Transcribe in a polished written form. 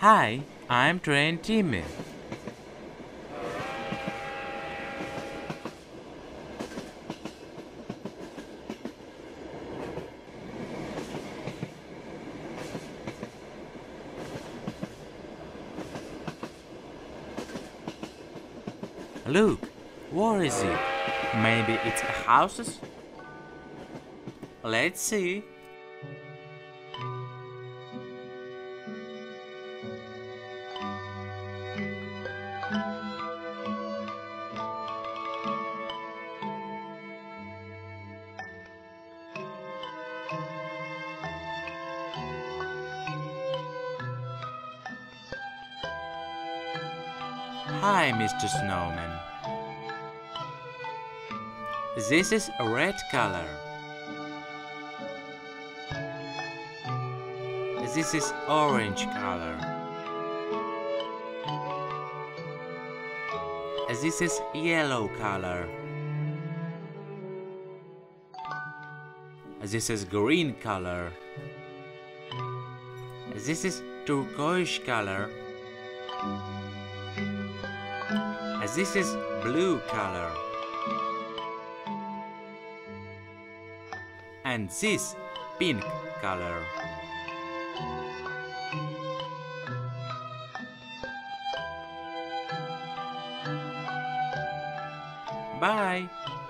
Hi, I'm train Timmy. Look, what is it? Maybe it's a house? Let's see. Hi, Mr. Snowman. This is a red color. This is orange color. This is yellow color. This is green color. This is turquoise color. This is blue color. And this pink color. Bye!